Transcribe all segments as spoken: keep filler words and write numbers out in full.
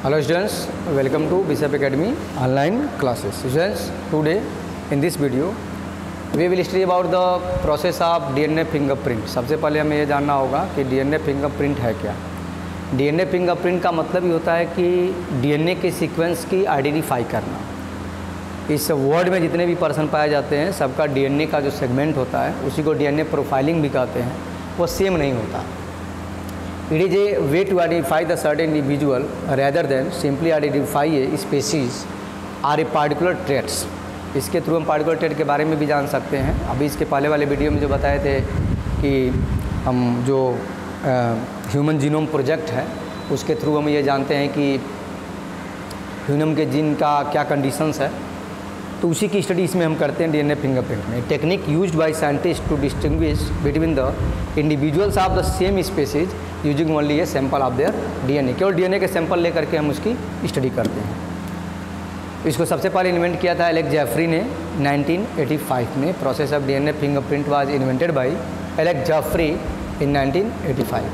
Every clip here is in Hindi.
Hello students, welcome to B C F Academy online classes. Students, today in this video we will study about the process of D N A fingerprint. सबसे पहले हमें ये जानना होगा कि D N A fingerprint है क्या। D N A fingerprint का मतलब ये होता है कि D N A के सीक्वेंस की आइडेंटिफाई करना। इस वर्ल्ड में जितने भी पर्सन पाए जाते हैं सबका D N A का जो सेगमेंट होता है उसी को D N A प्रोफाइलिंग भी कहते हैं, वो सेम नहीं होता। It is a way to identify the certain individual rather than simply identify a species or a particular traits. इसके थ्रू हम पार्टिकुलर ट्रेट के बारे में भी जान सकते हैं। अभी इसके पहले वाले वीडियो में जो बताए थे कि हम जो ह्यूमन जीनोम प्रोजेक्ट है उसके थ्रू हम ये जानते हैं कि ह्यूमन के जीन का क्या कंडीशंस है, तो उसी की स्टडी इसमें हम करते हैं डीएनए फिंगरप्रिंट में। Technique used by scientist to distinguish between the individuals of the same species using only a sample of their DNA. केवल डीएनए के सैंपल लेकर के हम उसकी स्टडी करते हैं। इसको सबसे पहले इन्वेंट किया था एलेक्स जेफरी ने नाइनटीन एटी फाइव में। Process of DNA fingerprint was invented by Alex Jeffrey in nineteen eighty five.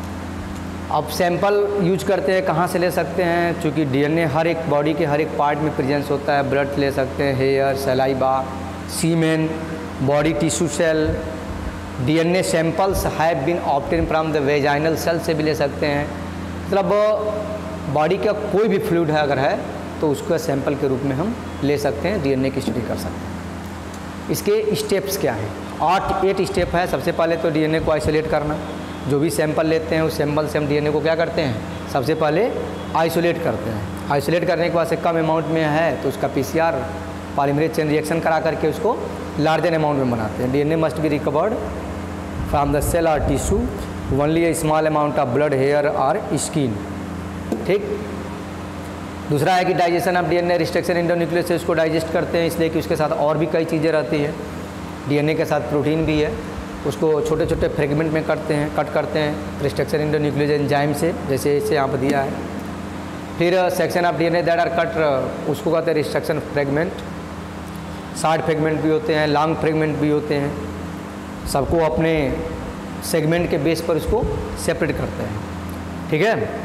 अब सैंपल यूज करते हैं, कहाँ से ले सकते हैं, चूँकि डीएनए हर एक बॉडी के हर एक पार्ट में प्रेजेंस होता है। ब्लड ले सकते हैं, hair, saliva, semen, body tissue cell. DNA samples have been obtain from the vaginal cell से भी ले सकते हैं। मतलब बॉडी का कोई भी फ्लूइड है अगर है तो उसको सैंपल के रूप में हम ले सकते हैं, डीएनए की स्टडी कर सकते हैं। इसके स्टेप्स क्या हैं? आठ एट स्टेप है। सबसे पहले तो डीएनए को आइसोलेट करना। जो भी सैंपल लेते हैं उस सैंपल से हम डीएनए को क्या करते हैं, सबसे पहले आइसोलेट करते हैं। आइसोलेट करने के बाद से कम अमाउंट में है तो उसका पीसीआर पॉलीमरेज चेन रिएक्शन करा करके उसको लार्जर अमाउंट में बनाते हैं। DNA must be recovered from the cell और tissue only a small amount of blood, hair और स्किन। ठीक। दूसरा है कि digestion of DNA, restriction endonuclease से उसको डाइजेस्ट करते हैं, इसलिए कि उसके साथ और भी कई चीज़ें रहती है। डीएनए के साथ प्रोटीन भी है, उसको छोटे छोटे फ्रेगमेंट में करते हैं कट करते हैं रिस्ट्रक्शन इंडोन्यूक्लियस एंजाइम से, जैसे इसे यहाँ पर दिया है। फिर section of DNA that are cut, उसको कहते हैं रिस्ट्रक्शन फ्रेगमेंट। शॉर्ट फ्रेगमेंट भी होते हैं, लॉन्ग फ्रेगमेंट भी होते हैं। सबको अपने सेगमेंट के बेस पर उसको सेपरेट करते हैं। ठीक है।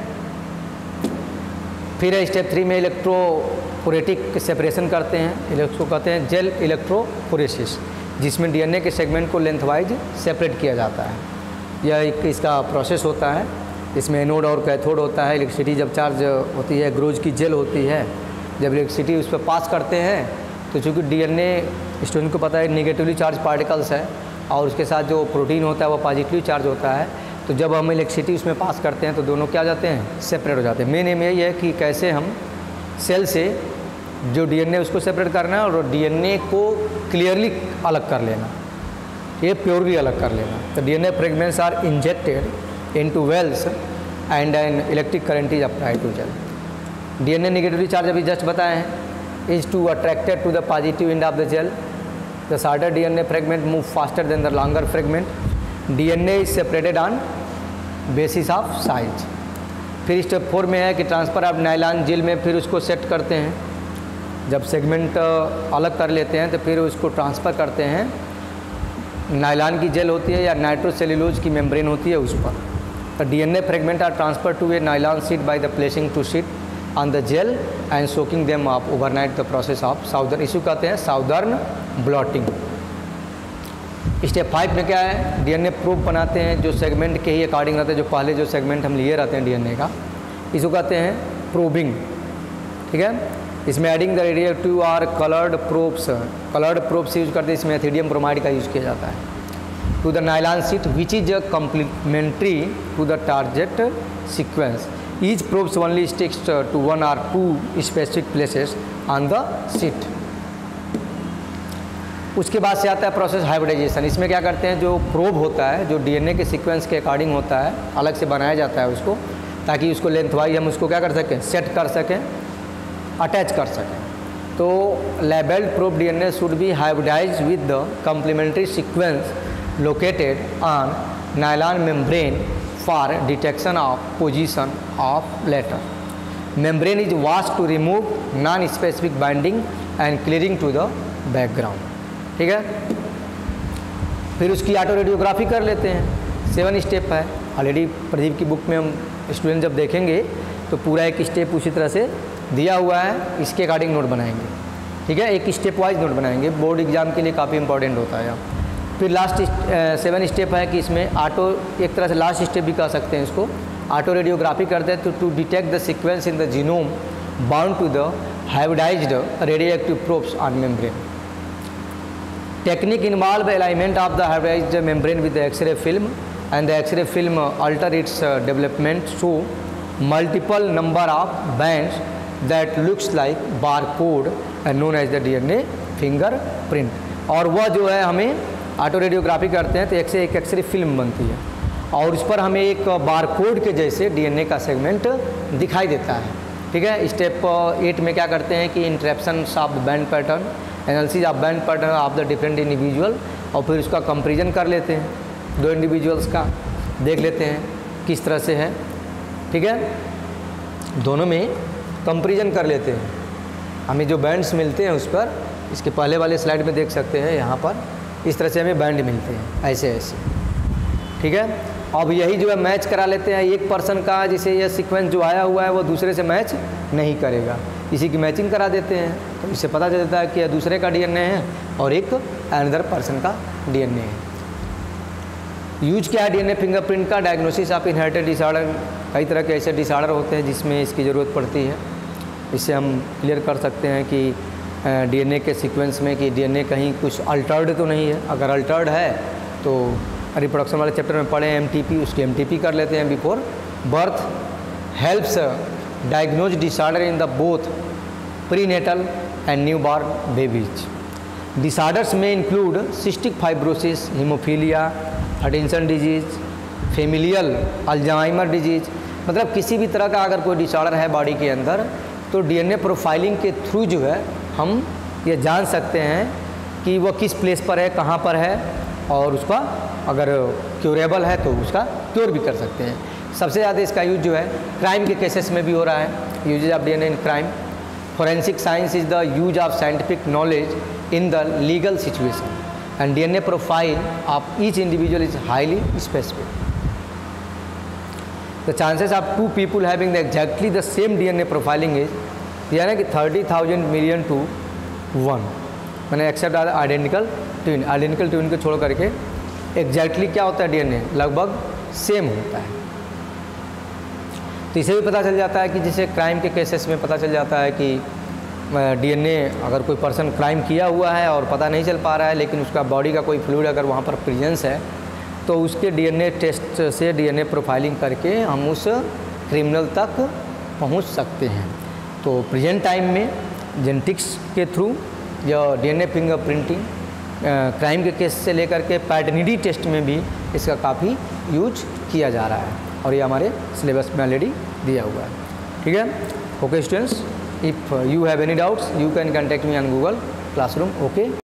फिर स्टेप थ्री में इलेक्ट्रोफोरेटिक सेपरेशन करते हैं, इसको कहते हैं जेल इलेक्ट्रोफोरेसिस, जिसमें डीएनए के सेगमेंट को लेंथवाइज सेपरेट किया जाता है। यह एक इसका प्रोसेस होता है। इसमें एनोड और कैथोड होता है। इलेक्ट्रिसिटी जब चार्ज होती है, ग्रोज की जेल होती है, जब इलेक्ट्रिसिटी उस पर पास करते हैं तो चूँकि डीएनए स्टूडेंट को पता है निगेटिवली चार्ज पार्टिकल्स है और उसके साथ जो प्रोटीन होता है वो पॉजिटिवली चार्ज होता है, तो जब हम इलेक्ट्रिसिटी उसमें पास करते हैं तो दोनों क्या हो जाते हैं, सेपरेट हो जाते हैं। मेन एम यही है कि कैसे हम सेल से जो डीएनए उसको सेपरेट करना है और डीएनए को क्लियरली अलग कर लेना, ये प्योरली अलग कर लेना। तो DNA fragments are injected into wells and an electric current is applied to gel. DNA negatively charge अभी जस्ट बताए हैं, is to attracted to the positive end of the gel. The shorter DNA fragment move faster than the longer fragment. DNA is separated on basis of size. फिर स्टेप फोर में है कि ट्रांसफ़र ऑफ नायलॉन जेल में फिर उसको सेट करते हैं। जब सेगमेंट अलग कर लेते हैं तो फिर उसको ट्रांसफ़र करते हैं, नायलॉन की जेल होती है या नाइट्रोसेल्यूलोज की मेम्ब्रेन होती है उस पर। तो DNA fragment are transfer to a nylon sheet by the placing to sheet on the gel and soaking them up overnight. The process of southern, इशू कहते हैं साउदर्न ब्लॉटिंग। स्टेप फाइव में क्या है, डीएनए प्रूफ बनाते हैं जो सेगमेंट के ही अकॉर्डिंग रहते हैं, जो पहले जो सेगमेंट हम लिए रहते हैं डीएनए का, इसको कहते हैं प्रोबिंग। ठीक है। इसमें एडिंग द रेडियोएक्टिव और coloured probes, coloured probes use करते हैं। इसमें एथिडियम ब्रोमाइड का यूज़ किया जाता है to the nylon sheet which is complementary to the target sequence. Each probes only sticks to one or two specific places on the sheet. उसके बाद से आता है प्रोसेस हाइब्रिडाइजेशन। इसमें क्या करते हैं, जो प्रोब होता है जो डीएनए के सीक्वेंस के अकॉर्डिंग होता है, अलग से बनाया जाता है उसको, ताकि उसको लेंथ वाइज हम उसको क्या कर सकें, सेट कर सकें, अटैच कर सकें। तो labelled probe DNA should be hybridised with the complementary sequence located on nylon membrane for detection of position of letter. Membrane is wash to remove non specific binding and clearing to the background. ठीक है। फिर उसकी ऑटो रेडियोग्राफी कर लेते हैं। सेवन स्टेप है। ऑलरेडी प्रदीप की बुक में हम स्टूडेंट जब देखेंगे तो पूरा एक स्टेप उसी तरह से दिया हुआ है, इसके अकॉर्डिंग नोट बनाएंगे, ठीक है। एक स्टेप वाइज नोट बनाएंगे, बोर्ड एग्जाम के लिए काफ़ी इंपॉर्टेंट होता है। फिर लास्ट सेवन स्टेप है कि इसमें ऑटो, एक तरह से लास्ट स्टेप भी कह सकते हैं इसको, ऑटो रेडियोग्राफी करते हैं तो to detect the sequence in the genome bound to the hybridised radioactive probes on membrane. Technique involve alignment of the hybridised membrane with the x ray film and the x ray film alter its development show multiple number of bands that looks like bar code and known as the DNA fingerprint. और वह जो है हमें ऑटो रेडियोग्राफी करते हैं तो एक से एक एक्सरे फिल्म बनती है और उस पर हमें एक बार कोड के जैसे डीएनए का सेगमेंट दिखाई देता है, ठीक है। स्टेप एट में क्या करते हैं कि interpretation of the band pattern, analysis of band pattern of the different individual, और फिर उसका कंपैरिजन कर लेते हैं, दो इंडिविजुअल्स का देख लेते हैं किस तरह से है, ठीक है। दोनों में कंपैरिजन कर लेते हैं, हमें जो बैंड्स मिलते हैं उस पर, इसके पहले वाले स्लाइड में देख सकते हैं, यहाँ पर इस तरह से हमें बैंड मिलते हैं ऐसे ऐसे, ठीक है। अब यही जो है मैच करा लेते हैं, एक पर्सन का जिसे यह सीक्वेंस जो आया हुआ है वो दूसरे से मैच नहीं करेगा, इसी की मैचिंग करा देते हैं, तो इससे पता चलता है कि यह दूसरे का डीएनए है और एक अनदर पर्सन का डीएनए है। यूज क्या है डीएनए फिंगरप्रिंट का? डायग्नोसिस ऑफ इनहेरिटेड डिसऑर्डर, कई तरह के ऐसे डिसऑर्डर होते हैं जिसमें इसकी ज़रूरत पड़ती है, इससे हम क्लियर कर सकते हैं कि डीएनए के सीक्वेंस में कि डीएनए कहीं कुछ अल्टर्ड तो नहीं है। अगर अल्टर्ड है तो रिप्रोडक्शन वाले चैप्टर में पढ़े एमटीपी, उसकी एमटीपी कर लेते हैं before birth. Helps diagnose disorder in the both prenatal and new born babies. Disorders में include cystic fibrosis, haemophilia, Huntington disease, familial Alzheimer disease. मतलब किसी भी तरह का अगर कोई डिसऑर्डर है बॉडी के अंदर तो डीएनए प्रोफाइलिंग के थ्रू जो है हम ये जान सकते हैं कि वो किस प्लेस पर है, कहाँ पर है, और उसका अगर क्योरेबल है तो उसका क्योर भी कर सकते हैं। सबसे ज़्यादा इसका यूज जो है क्राइम के केसेस में भी हो रहा है, uses of DNA in crime. Forensic science is the use of scientific knowledge in the legal situation and DNA profile of each individual is highly specific. The chances of two people having the exactly the same DNA profiling is यानी कि thirty thousand million to one, मैंने except identical twin. Identical twin को छोड़ करके एग्जैक्टली क्या होता है डीएनए लगभग सेम होता है। तो इसे भी पता चल जाता है कि जैसे क्राइम के केसेस में पता चल जाता है कि डीएनए अगर कोई पर्सन क्राइम किया हुआ है और पता नहीं चल पा रहा है लेकिन उसका बॉडी का कोई फ्लूइड अगर वहाँ पर प्रेजेंस है तो उसके डीएनए टेस्ट से डीएनए प्रोफाइलिंग करके हम उस क्रिमिनल तक पहुँच सकते हैं। तो प्रेजेंट टाइम में जेनेटिक्स के थ्रू या डीएनए फिंगरप्रिंटिंग क्राइम के केस से लेकर के पैटर्निटी टेस्ट में भी इसका काफ़ी यूज किया जा रहा है और ये हमारे सिलेबस में ऑलरेडी दिया हुआ है, ठीक है। Okay students, if you have any doubts you can contact me on Google classroom. Okay.